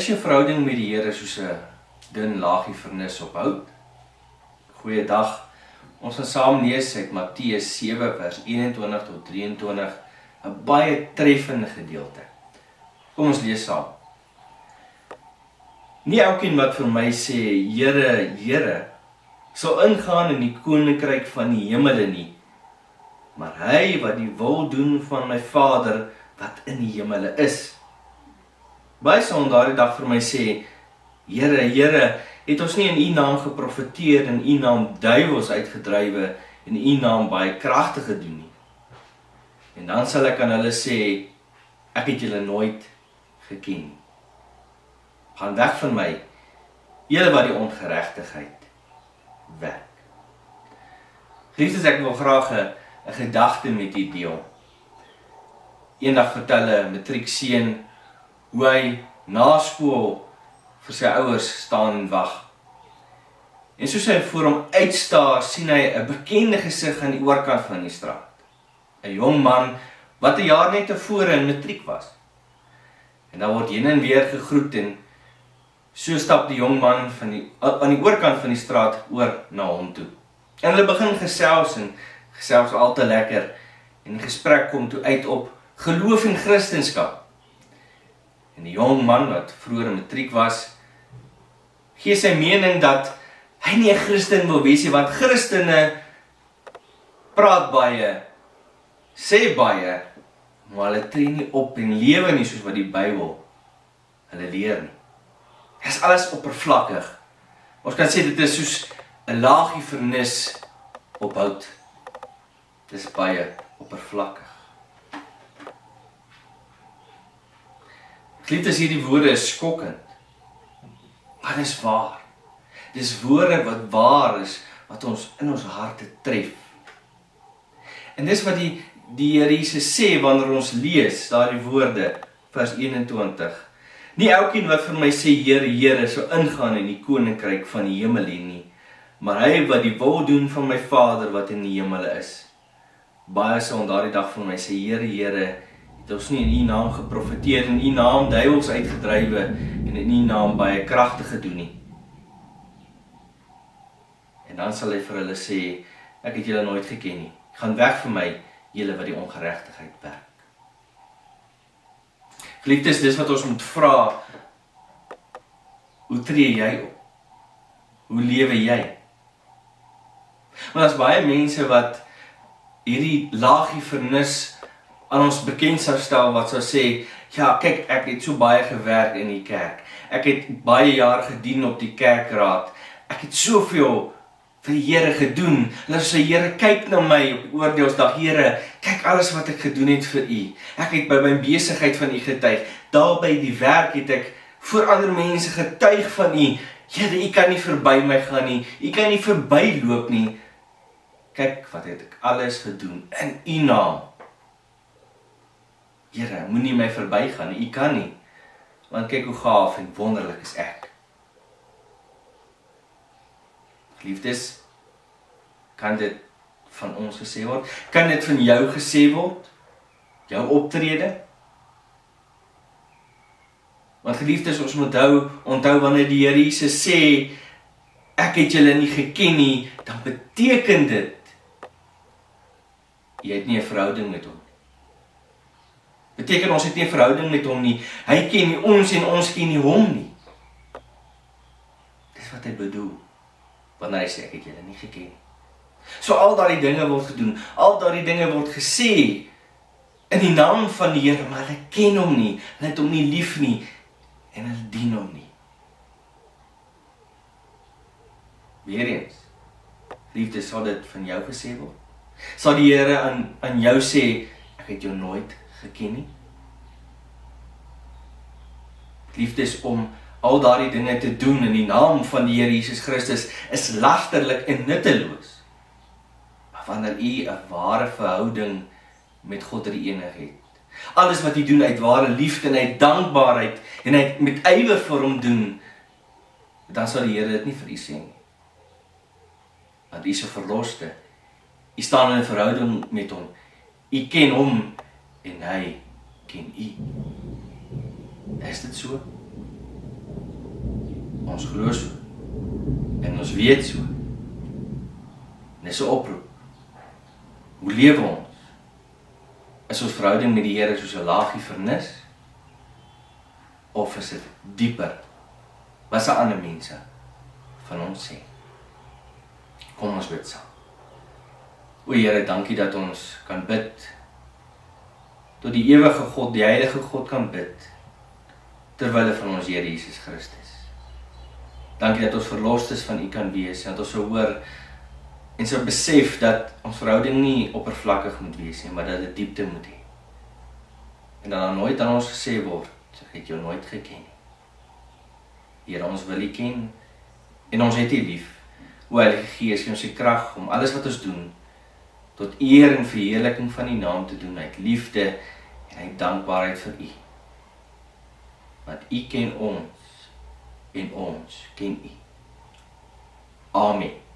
jou verhouding met die Here soos 'n dun laagie vernis op hout? Goeiedag. Ons gaan saam lees uit Matteus 7 vers 21 tot 23, 'n baie treffende gedeelte. Kom ons lees saam. Nie elkeen wat vir my sê, Here, Here, sal ingaan in die koninkryk van die hemele nie, maar hy wat die wil doen van my Vader wat in die hemele is. Baie sal op daardie dag vir my sê, Here, Here, het ons nie in U naam geprofeteer en U naam duiwels uitgedrywe en U naam baie kragtig gedoen nie. En dan sal ek aan hulle sê, ek het julle nooit geken nie. Gaan weg van my, julle wat die ongeregtigheid werk. Geliefdes, ek wil graag 'n gedagte met u deel. Eendag vertel 'n matriekseun hoe hy na skool vir sy ouers staan en wag. En soos hy voor hom uitstaar, sien hy 'n bekende gesig aan die oorkant van die straat. 'n Jong man wat 'n jaar net tevore in matriek was. En dan word heen en weer gegroet en so stap die jong man aan die oorkant van die straat oor na hom toe. En hulle begin gesels en gesels al te lekker. En die gesprek kom toe uit op geloof en Christendom. En die jong man wat vroeër in matriek was, gee sy mening dat hy nie 'n Christen wil wees nie, want Christene praat baie, sê baie, maar hulle tree nie op en lewe nie soos wat die Bybel hulle leer nie. Dit is alles oppervlakkig. Ons kan sê dit is soos 'n laagie vernis op hout. Dit is baie oppervlakkig. Geliefdes, hierdie woorde is skokkend. Maar dit is waar. Dit is woorde wat waar is, wat ons in ons harte tref. En dis wat die Here Jesus sê wanneer ons lees daardie woorde, vers 21. Nie elkeen wat vir my sê, Here, Here, sal ingaan in die koninkryk van die hemel nie, maar hy wat die wil doen van my Vader wat in die hemele is. Baie sal op daardie dag vir my sê, Here, Here, het ons nie in U naam geprofeteer, in U naam duiwels uitgedrywe en in U naam baie kragtig gedoen nie. En dan sal hy vir hulle sê, ek het julle nooit geken nie. Gaan weg van my, julle wat die ongeregtigheid werk. Geliefdes, dis wat ons moet vra. Hoe tree jy op? Hoe lewe jy? Want daar's baie mense wat hierdie laagie vernis aan ons bekend sou stel, wat sou sê, ja, kyk, ek het so baie gewerk in die kerk. Ek het baie jaar gedien op die kerkraad. Ek het soveel vir die Here gedoen. Laat sy Here kyk na my op die oordeelsdag. Here, kyk alles wat ek gedoen het vir U. Ek het by my besigheid van U getuig. Daar by die werk het ek voor ander mense getuig van U. Here, U kan nie verby my gaan nie. U kan nie verbyloop nie. Kyk wat het ek alles gedoen in U naam. Here, moenie my verbygaan nie. U kan nie. Want kyk hoe gaaf en wonderlik is ek. Geliefdes, kan dit van ons gesê word? Kan dit van jou gesê word? Jou optrede? Want geliefdes, ons moet onthou wanneer die Here Jesus sê, ek het julle nie geken nie, dan beteken dit, jy het nie 'n verhouding met hom. Beteken ons het nie 'n verhouding met hom nie. Hy ken nie ons en ons ken nie hom nie. Dis wat hy bedoel. Wanneer hy sê, ek het julle nie geken nie. So al daardie dinge word gedoen, al daardie dinge word gesê, in die naam van die Here, maar hulle ken hom nie, hulle het hom nie lief nie, en hulle dien hom nie. Weereens, liefde, sal dit van jou gesê word? Sal die Here aan jou sê, ek het jou nooit geken nie? Liefdes, om al daardie dinge te doen in die naam van die Here Jesus Christus is lasterlik en nutteloos. Maar wanneer u 'n ware verhouding met God die Enige het, alles wat u doen uit ware liefde en uit dankbaarheid en uit met ywer vir hom doen, dan sal die Here dit nie vir u sê nie. Want u is 'n verloste. U staan in 'n verhouding met hom. U ken hom en hy ken u. Is dit so? Ons glo so. En ons weet so. Dis 'n oproep. Hoe lewe ons? Is ons verhouding met die Here soos 'n laagie vernis? Of is dit dieper? Wat se ander mense van ons sê? Kom ons bid saam. O Here, dankie dat ons kan bid. Tot die ewige God, die heilige God kan bid. Terwille van ons Here Jesus Christus. Dankie dat ons verlos is van U kan wees. En dat ons sou hoor en sou besef dat ons verhouding nie oppervlakkig moet wees nie, maar dat dit diepte moet hê. En dat daar nooit aan ons gesê word, ek het jou nooit geken nie. Here, ons wil U ken en ons het U lief. O Heilige Gees, gee ons die krag om alles wat ons doen tot eer en verheerliking van U naam te doen uit liefde en uit dankbaarheid vir U. Want U ken ons en ons ken U. Amen.